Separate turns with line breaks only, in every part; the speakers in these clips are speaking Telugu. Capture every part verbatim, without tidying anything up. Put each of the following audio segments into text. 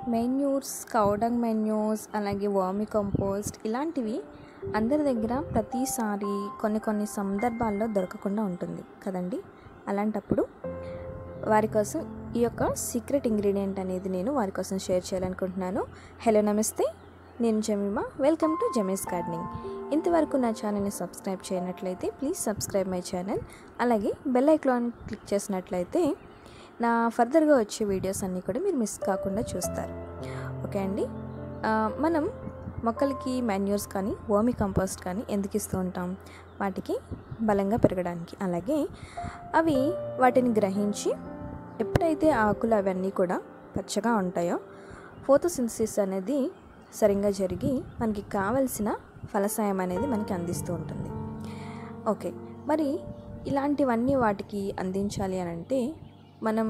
మెన్యూర్స్, కౌడంగ్ మెన్యూస్, అలాగే వర్మి కంపోస్ట్ ఇలాంటివి అందరి దగ్గర ప్రతిసారి కొన్ని కొన్ని సందర్భాల్లో దొరకకుండా ఉంటుంది కదండి. అలాంటప్పుడు వారి కోసం ఈ యొక్క సీక్రెట్ ఇంగ్రీడియంట్ అనేది నేను వారి కోసం షేర్ చేయాలనుకుంటున్నాను. హలో, నమస్తే, నేను Jemima. Welcome to Jemi's gardening. ఇంతవరకు నా ఛానల్ని సబ్స్క్రైబ్ చేయనట్లయితే ప్లీజ్ సబ్స్క్రైబ్ మై ఛానల్. అలాగే బెల్ ఐకాన్ క్లిక్ చేసినట్లయితే నా ఫర్దర్గా వచ్చే వీడియోస్ అన్నీ కూడా మీరు మిస్ కాకుండా చూస్తారు. ఓకే అండి. మనం మొక్కలకి మాన్యూర్స్ కానీ వర్మి కంపోస్ట్ కానీ ఎందుకు ఇస్తూ ఉంటాం? వాటికి బలంగా పెరగడానికి. అలాగే అవి వాటిని గ్రహించి ఎప్పుడైతే ఆకులు అవన్నీ కూడా పచ్చగా ఉంటాయో ఫోటోసింథసిస్ అనేది సరిగ్గా జరిగి మనకి కావలసిన ఫలసాయం అనేది మనకి అందిస్తూ ఉంటుంది. ఓకే, మరి ఇలాంటివన్నీ వాటికి అందించాలి అని అంటే మనం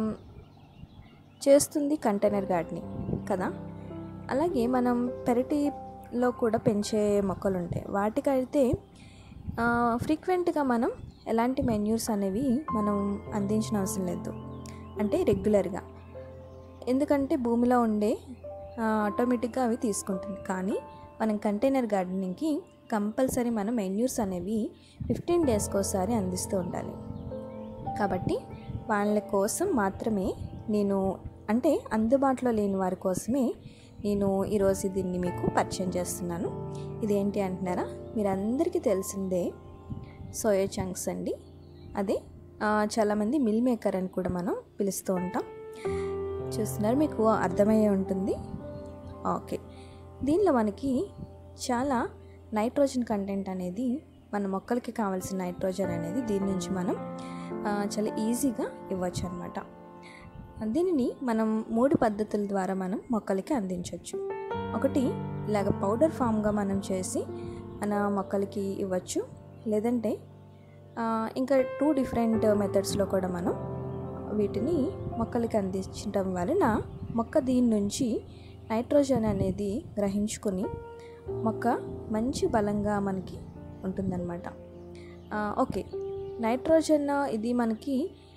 చేస్తుంది కంటైనర్ గార్డెనింగ్ కదా. అలాగే మనం పెరటిలో కూడా పెంచే మొక్కలు ఉంటాయి. వాటికైతే ఫ్రీక్వెంట్గా మనం ఎలాంటి మెన్యూర్స్ అనేవి మనం అందించిన అవసరం లేదు, అంటే రెగ్యులర్గా. ఎందుకంటే భూమిలో ఉండే ఆటోమేటిక్గా అవి తీసుకుంటుంది. కానీ మనం కంటైనర్ గార్డెనింగ్కి కంపల్సరీ మనం మెన్యూర్స్ అనేవి ఫిఫ్టీన్ డేస్కి ఒకసారి అందిస్తూ ఉండాలి. కాబట్టి వాళ్ళ కోసం మాత్రమే నేను, అంటే అందుబాటులో లేని వారి కోసమే నేను ఈరోజు దీన్ని మీకు పరిచయం చేస్తున్నాను. ఇదేంటి అంటున్నారా? మీరందరికీ తెలిసిందే సోయా చంక్స్ అండి. అదే చాలామంది మిల్ మేకర్ అని కూడా మనం పిలుస్తూ ఉంటాం. చూస్తున్నారు, మీకు అర్థమయ్యే ఉంటుంది. ఓకే, దీనిలో మనకి చాలా నైట్రోజన్ కంటెంట్ అనేది, మన మొక్కలకి కావాల్సిన నైట్రోజన్ అనేది దీని నుంచి మనం చాలా ఈజీగా ఇవ్వచ్చు అనమాట. దీనిని మనం మూడు పద్ధతుల ద్వారా మనం మొక్కలకి అందించవచ్చు. ఒకటి, ఇలాగ పౌడర్ ఫామ్గా మనం చేసి మన మొక్కలకి ఇవ్వచ్చు. లేదంటే ఇంకా టూ డిఫరెంట్ మెథడ్స్లో కూడా మనం వీటిని మొక్కలకి అందించడం వలన మొక్క దీని నుంచి నైట్రోజన్ అనేది గ్రహించుకొని మొక్క మంచి బలంగా మనకి ఉంటుందన్నమాట. ఓకే, నైట్రోజన్ ఇది మనకి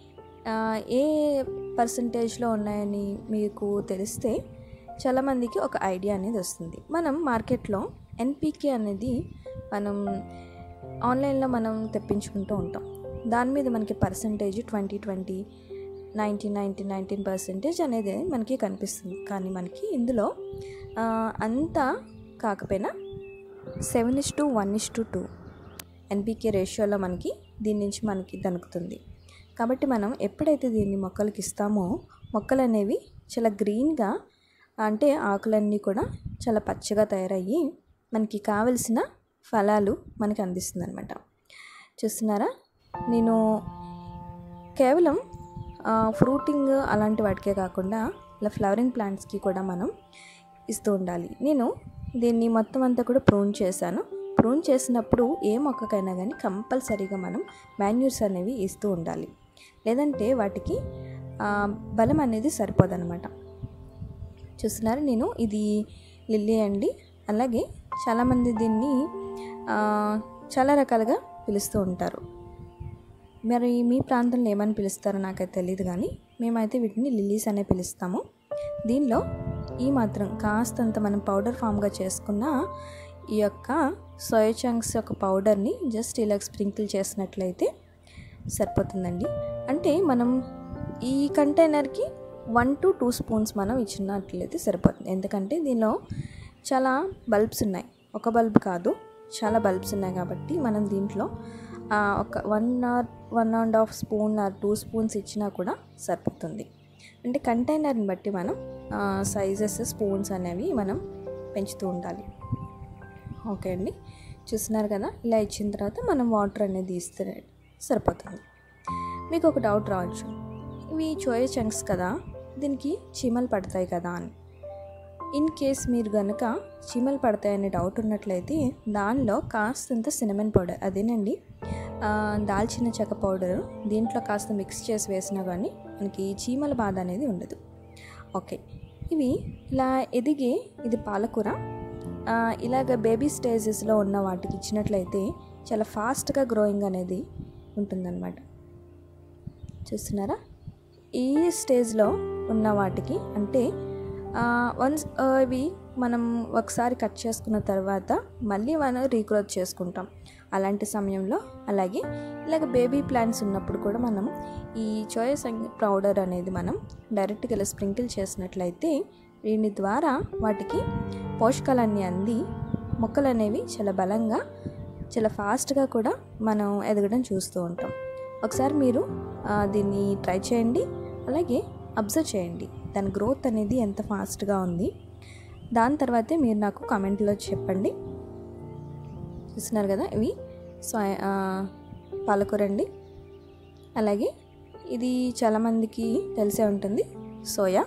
ఏ పర్సంటేజ్లో ఉన్నాయని మీకు తెలిస్తే చాలామందికి ఒక ఐడియా అనేది వస్తుంది. మనం మార్కెట్లో ఎన్పికే అనేది మనం ఆన్లైన్లో మనం తెప్పించుకుంటూ ఉంటాం. దాని మీద మనకి percentage twenty twenty ninety ninety nineteen percentage అనేది మనకి కనిపిస్తుంది. కానీ మనకి ఇందులో అంతా కాకపోయినా seven is to one is to two NPK రేషియోలో మనకి దీని నుంచి మనకి దొరుకుతుంది. కాబట్టి మనం ఎప్పుడైతే దీన్ని మొక్కలకి ఇస్తామో మొక్కలు అనేవి చాలా గ్రీన్గా, అంటే ఆకులన్నీ కూడా చాలా పచ్చగా తయారయ్యి మనకి కావలసిన ఫలాలు మనకి అందిస్తుంది అనమాట. చూస్తున్నారా, నేను కేవలం ఫ్రూటింగ్ అలాంటి వాటికే కాకుండా ఇలా ఫ్లవరింగ్ ప్లాంట్స్కి కూడా మనం ఇస్తూ ఉండాలి. నేను దీన్ని మొత్తం అంతా కూడా ప్రూన్ చేశాను. ప్రూన్ చేసినప్పుడు ఏ మొక్కకైనా కానీ కంపల్సరీగా మనం మాన్యూర్స్ అనేవి ఇస్తూ ఉండాలి. లేదంటే వాటికి బలం అనేది సరిపోదన్నమాట. చూస్తున్నారు, నేను ఇది లిల్లీ అండి. అలాగే చాలామంది దీన్ని చాలా రకాలుగా పిలుస్తూ ఉంటారు. మరి మీ ప్రాంతంలో ఏమని పిలుస్తారో నాకైతే తెలియదు, కానీ మేమైతే వీటిని లిల్లీస్ అనే పిలుస్తాము. దీనిలో ఈ మాత్రం కాస్తంత మనం పౌడర్ ఫామ్గా చేసుకున్న ఈ యొక్క సోయా చంక్స్ యొక్క పౌడర్ని జస్ట్ ఇలా స్ప్రింకిల్ చేసినట్లయితే సరిపోతుందండి. అంటే మనం ఈ కంటైనర్కి వన్ టు టూ స్పూన్స్ మనం ఇచ్చినట్లయితే సరిపోతుంది. ఎందుకంటే దీనిలో చాలా బల్బ్స్ ఉన్నాయి, ఒక బల్బ్ కాదు, చాలా బల్బ్స్ ఉన్నాయి. కాబట్టి మనం దీంట్లో ఒక one or one and half spoon or two spoons ఇచ్చినా కూడా సరిపోతుంది. అంటే కంటైనర్ని బట్టి మనం సైజెస్ స్పూన్స్ అనేవి మనం పెంచుతూ ఉండాలి. ఓకే అండి, చూస్తున్నారు కదా. ఇలా ఇచ్చిన తర్వాత మనం వాటర్ అనేది ఇస్తే సరిపోతుంది. మీకు ఒక డౌట్ రావచ్చు, ఇవి సోయా చంక్స్ కదా, దీనికి చీమలు పడతాయి కదా అని. ఇన్ కేస్ మీరు కనుక చీమలు పడతాయనే డౌట్ ఉన్నట్లయితే దానిలో కాస్తంత సినమన్ పౌడర్, అదేనండి దాల్చిన చెక్క పౌడర్, దీంట్లో కాస్త మిక్స్ చేసి వేసినా కానీ మనకి చీమల బాధ అనేది ఉండదు. ఓకే, ఇవి ఇలా ఎదిగే, ఇది పాలకూర, ఇలాగ బేబీ స్టేజెస్లో ఉన్న వాటికి ఇచ్చినట్లయితే చాలా ఫాస్ట్గా గ్రోయింగ్ అనేది ఉంటుందన్నమాట. చూస్తున్నారా, ఈ స్టేజ్లో ఉన్న వాటికి, అంటే వన్స్ ఇవి మనం ఒకసారి కట్ చేసుకున్న తర్వాత మళ్ళీ మనం రీగ్రోత్ చేసుకుంటాం అలాంటి సమయంలో. అలాగే ఇలాగ బేబీ ప్లాంట్స్ ఉన్నప్పుడు కూడా మనం ఈ చోయా సంగ్ పౌడర్ అనేది మనం డైరెక్ట్గా ఇలా స్ప్రింకిల్ చేసినట్లయితే దీని ద్వారా వాటికి పోషకాలన్నీ అంది మొక్కలు అనేవి చాలా బలంగా చాలా ఫాస్ట్గా కూడా మనం ఎదగడం చూస్తూ ఉంటాం. ఒకసారి మీరు దీన్ని ట్రై చేయండి, అలాగే అబ్జర్వ్ చేయండి దాని గ్రోత్ అనేది ఎంత ఫాస్ట్గా ఉంది. దాని తర్వాతే మీరు నాకు కామెంట్లో చెప్పండి. చూస్తున్నారు కదా, ఇవి సోయా పాలకూర అండి. అలాగే ఇది చాలామందికి తెలిసే ఉంటుంది సోయా.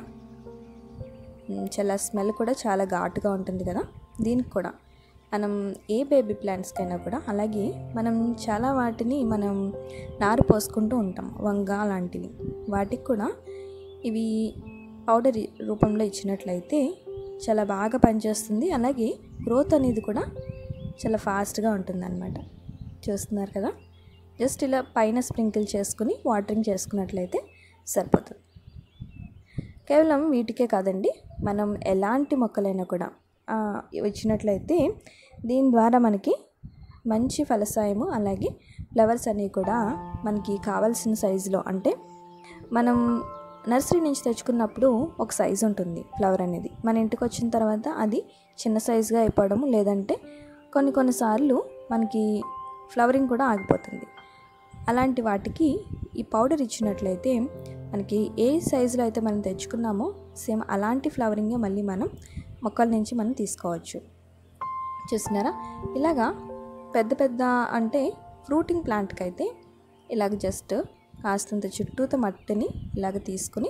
చాలా స్మెల్ కూడా చాలా ఘాటుగా ఉంటుంది కదా. దీనికి కూడా మనం ఏ బేబీ ప్లాంట్స్కైనా కూడా అలాగే మనం చాలా వాటిని మనం నారు పోసుకుంటూ ఉంటాం, వంగ లాంటివి. వాటికి కూడా ఇవి పౌడర్ రూపంలో ఇచ్చినట్లయితే చాలా బాగా పనిచేస్తుంది. అలాగే గ్రోత్ అనేది కూడా చాలా ఫాస్ట్గా ఉంటుంది అన్నమాట. చూస్తున్నారు కదా, జస్ట్ ఇలా పైన స్ప్రింకిల్ చేసుకుని వాటరింగ్ చేసుకున్నట్లయితే సరిపోతుంది. కేవలం వీటికే కాదండి, మనం ఎలాంటి మొక్కలైనా కూడా ఇచ్చినట్లయితే దీని ద్వారా మనకి మంచి ఫలసాయము అలాగే ఫ్లవర్స్ అనేవి కూడా మనకి కావాల్సిన సైజులో, అంటే మనం నర్సరీ నుంచి తెచ్చుకున్నప్పుడు ఒక సైజు ఉంటుంది ఫ్లవర్ అనేది, మన ఇంటికి వచ్చిన తర్వాత అది చిన్న సైజుగా అయిపోవడము, లేదంటే కొన్ని కొన్నిసార్లు మనకి ఫ్లవరింగ్ కూడా ఆగిపోతుంది. అలాంటి వాటికి ఈ పౌడర్ ఇచ్చినట్లయితే మనకి ఏ సైజులో అయితే మనం తెచ్చుకున్నామో సేమ్ అలాంటి ఫ్లవరింగే మళ్ళీ మనం మొక్కల నుంచి మనం తీసుకోవచ్చు. చూస్తున్నారా, ఇలాగా పెద్ద పెద్ద అంటే ఫ్రూటింగ్ ప్లాంట్కి అయితే ఇలాగ జస్ట్ కాస్తంత చుట్టూతో మట్టిని ఇలాగ తీసుకుని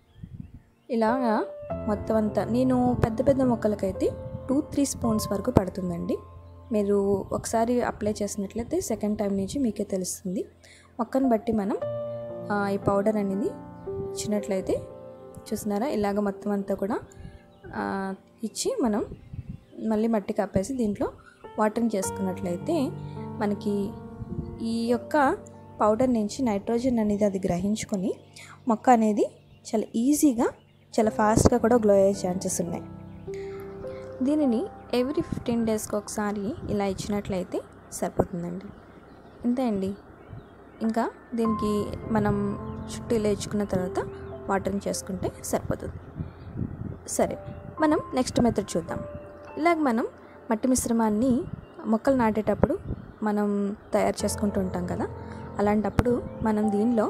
ఇలాగా మొత్తం అంతా, నేను పెద్ద పెద్ద మొక్కలకైతే టూ త్రీ స్పూన్స్ వరకు పడుతుందండి. మీరు ఒకసారి అప్లై చేసినట్లయితే సెకండ్ టైం నుంచి మీకే తెలుస్తుంది. మొక్కను బట్టి మనం ఈ పౌడర్ అనేది ఇచ్చినట్లయితే చూస్తున్నారా, ఇలాగ మొత్తం అంతా కూడా ఇచ్చి మనం మళ్ళీ మట్టి కప్పేసి దీంట్లో వాటరింగ్ చేసుకున్నట్లయితే మనకి ఈ యొక్క పౌడర్ నుంచి నైట్రోజన్ అనేది అది గ్రహించుకొని మొక్క అనేది చాలా ఈజీగా చాలా ఫాస్ట్గా కూడా గ్లో అయ్యే ఛాన్సెస్ ఉన్నాయి. దీనిని ఎవ్రీ ఫిఫ్టీన్ డేస్కి ఒకసారి ఇలా ఇచ్చినట్లయితే సరిపోతుందండి. ఇంతే అండి. ఇంకా దీనికి మనం చుట్టూ ఇలా ఇచ్చుకున్న తర్వాత వాటరింగ్ చేసుకుంటే సరిపోతుంది. సరే, మనం నెక్స్ట్ మెథడ్ చూద్దాం. ఇలాగ మనం మట్టి మిశ్రమాన్ని మొక్కలు నాటేటప్పుడు మనం తయారు చేసుకుంటూ ఉంటాం కదా. అలాంటప్పుడు మనం దీనిలో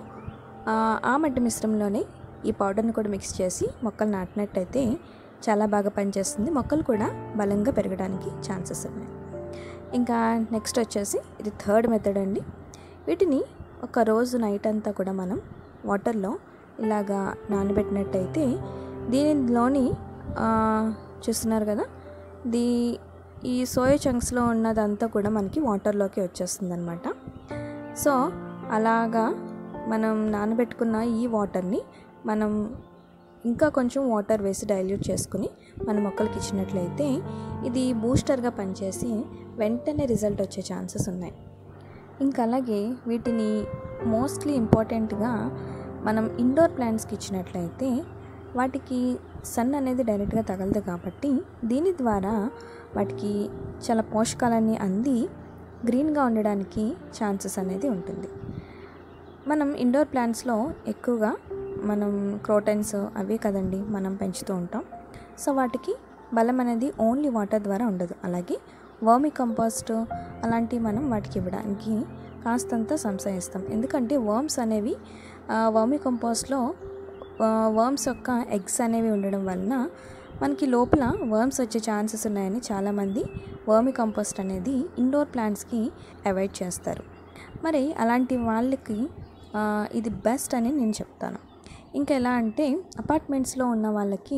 ఆ మట్టి మిశ్రమంలోనే ఈ పౌడర్ని కూడా మిక్స్ చేసి మొక్కలు నాటినట్టయితే చాలా బాగా పనిచేస్తుంది. మొక్కలు కూడా బలంగా పెరగడానికి ఛాన్సెస్ ఉన్నాయి. ఇంకా నెక్స్ట్ వచ్చేసి ఇది థర్డ్ మెథడ్ అండి. వీటిని ఒక రోజు నైట్ అంతా కూడా మనం వాటర్లో ఇలాగా నానబెట్టినట్టయితే దీనిలోని చూస్తున్నారు కదా, దీ ఈ సోయా చంక్స్లో ఉన్నదంతా కూడా మనకి వాటర్లోకి వచ్చేస్తుంది అనమాట. సో అలాగా మనం నానబెట్టుకున్న ఈ వాటర్ని మనం ఇంకా కొంచెం వాటర్ వేసి డైల్యూట్ చేసుకుని మన మొక్కలకి ఇచ్చినట్లయితే ఇది బూస్టర్గా పనిచేసి వెంటనే రిజల్ట్ వచ్చే ఛాన్సెస్ ఉన్నాయి. ఇంకా అలాగే వీటిని మోస్ట్లీ ఇంపార్టెంట్గా మనం ఇండోర్ ప్లాంట్స్కి ఇచ్చినట్లయితే వాటికి సన్ అనేది డైరెక్ట్గా తగలదు కాబట్టి దీని ద్వారా వాటికి చాలా పోషకాలన్నీ అంది గ్రీన్గా ఉండడానికి ఛాన్సెస్ అనేది ఉంటుంది. మనం ఇండోర్ ప్లాంట్స్లో ఎక్కువగా మనం క్రోటన్స్ అవే కదండి మనం పెంచుతూ ఉంటాం. సో వాటికి బలం అనేది ఓన్లీ వాటర్ ద్వారా ఉండదు. అలాగే వర్మి కంపోస్ట్ అలాంటివి మనం వాటికి ఇవ్వడానికి కాస్తంత సంశయిస్తాం. ఎందుకంటే వర్మ్స్ అనేవి వర్మి కంపోస్ట్లో వర్మ్స్ యొక్క ఎగ్స్ అనేవి ఉండడం వలన మనకి లోపల వర్మ్స్ వచ్చే ఛాన్సెస్ ఉన్నాయని చాలామంది వర్మి కంపోస్ట్ అనేది ఇండోర్ ప్లాంట్స్కి అవాయిడ్ చేస్తారు. మరి అలాంటి వాళ్ళకి ఇది బెస్ట్ అని నేను చెప్తాను. ఇంకా ఎలా అంటే అపార్ట్మెంట్స్లో ఉన్న వాళ్ళకి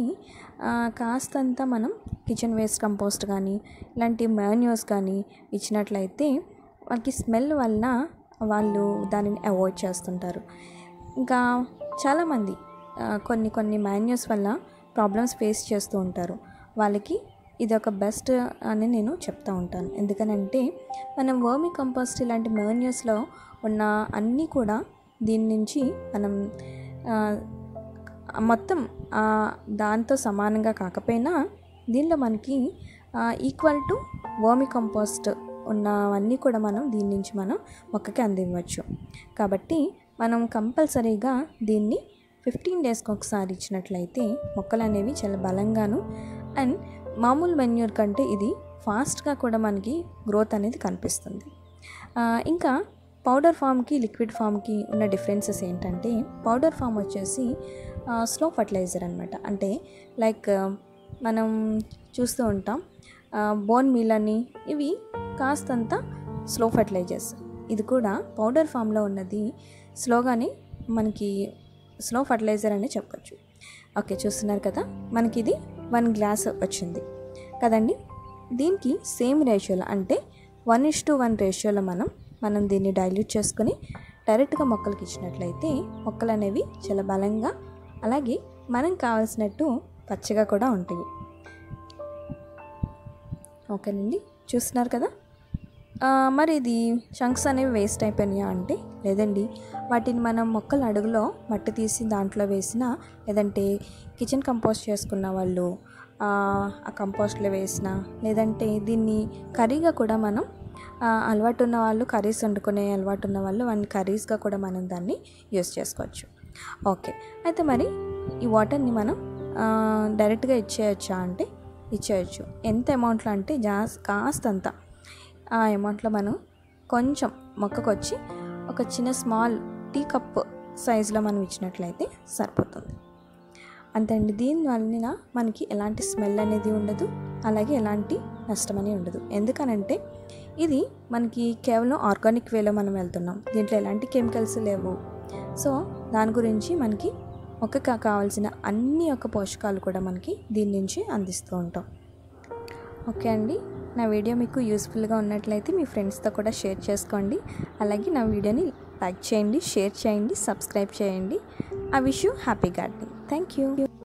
కాస్తంత మనం కిచెన్ వేస్ట్ కంపోస్ట్ కానీ ఇలాంటి మాన్యూర్స్ కానీ ఇచ్చినట్లయితే వాళ్ళకి స్మెల్ వలన వాళ్ళు దానిని అవాయిడ్ చేస్తుంటారు. ఇంకా చాలామంది కొన్ని కొన్ని మాన్యూర్స్ వల్ల ప్రాబ్లమ్స్ ఫేస్ చేస్తూ ఉంటారు. వాళ్ళకి ఇది ఒక బెస్ట్ అని నేను చెప్తూ ఉంటాను. ఎందుకనంటే మనం వర్మి కంపోస్ట్ ఇలాంటి మాన్యూర్స్లో ఉన్న అన్నీ కూడా దీని నుంచి మనం మొత్తం దాంతో సమానంగా కాకపోయినా దీనిలో మనకి ఈక్వల్ టు వర్మి కంపోస్ట్ ఉన్నవన్నీ కూడా మనం దీని నుంచి మనం మొక్కకి అందివ్వచ్చు. కాబట్టి మనం కంపల్సరీగా దీన్ని ఫిఫ్టీన్ డేస్కి ఒకసారి ఇచ్చినట్లయితే మొక్కలు అనేవి చాలా బలంగాను అండ్ మామూలు మెన్యూర్ కంటే ఇది ఫాస్ట్గా కూడా మనకి గ్రోత్ అనేది కనిపిస్తుంది. ఇంకా పౌడర్ ఫామ్కి లిక్విడ్ ఫామ్కి ఉన్న డిఫరెన్సెస్ ఏంటంటే పౌడర్ ఫామ్ వచ్చేసి స్లో ఫర్టిలైజర్ అనమాట. అంటే లైక్ మనం చూస్తూ ఉంటాం బోన్ మీల్ అని, ఇవి కాస్తంత స్లో ఫర్టిలైజర్స్. ఇది కూడా పౌడర్ ఫామ్లో ఉన్నది స్లోగానే మనకి స్లో ఫర్టిలైజర్ అని చెప్పచ్చు. ఓకే, చూస్తున్నారు కదా, మనకి ఇది వన్ గ్లాస్ వచ్చింది కదండి. దీనికి సేమ్ రేషియోలో అంటే వన్ ఇస్ టు వన్ రేషియోలో మనం మనం దీన్ని డైల్యూట్ చేసుకొని డైరెక్ట్గా మొక్కలకి ఇచ్చినట్లయితే మొక్కలు అనేవి చాలా బలంగా అలాగే మనం కావాల్సినట్టు పచ్చగా కూడా ఉంటాయి. ఓకేనండి, చూస్తున్నారు కదా. మరి ఇది చంక్స్ అనేవి వేస్ట్ అయిపోయినాయా అంటే లేదండి. వాటిని మనం మొక్కల అడుగులో మట్టి తీసి దాంట్లో వేసిన, లేదంటే కిచెన్ కంపోస్ట్ చేసుకున్న వాళ్ళు ఆ కంపోస్ట్లో వేసిన, లేదంటే దీన్ని కర్రీగా కూడా మనం అలవాటు ఉన్న వాళ్ళు కర్రీస్ వండుకునే అలవాటు ఉన్న వాళ్ళు వాటిని కర్రీస్గా కూడా మనం దాన్ని యూస్ చేసుకోవచ్చు. ఓకే, అయితే మరి ఈ వాటర్ని మనం డైరెక్ట్గా ఇచ్చేయచ్చా అంటే ఇచ్చేయచ్చు. ఎంత అమౌంట్లో అంటే జాస్ కాస్తంత ఆ అమౌంట్లో మనం కొంచెం మొక్కకు వచ్చి ఒక చిన్న స్మాల్ టీ కప్ సైజులో మనం ఇచ్చినట్లయితే సరిపోతుంది. అంతే అండి. దీనివల్ల మనకి ఎలాంటి స్మెల్ అనేది ఉండదు, అలాగే ఎలాంటి నష్టం అనేది ఉండదు. ఎందుకనంటే ఇది మనకి కేవలం ఆర్గానిక్ వేలో మనం వెళ్తున్నాం, దీంట్లో ఎలాంటి కెమికల్స్ లేవు. సో దాని గురించి మనకి మొక్కకు కావాల్సిన అన్ని యొక్క పోషకాలు కూడా మనకి దీని నుంచి అందిస్తూ ఉంటాం. ఓకే అండి, నా వీడియో మీకు యూస్ఫుల్గా ఉన్నట్లయితే మీ ఫ్రెండ్స్తో కూడా షేర్ చేసుకోండి. అలాగే నా వీడియోని లైక్ చేయండి, షేర్ చేయండి, సబ్స్క్రైబ్ చేయండి. I wish you happy gardening. Thank you.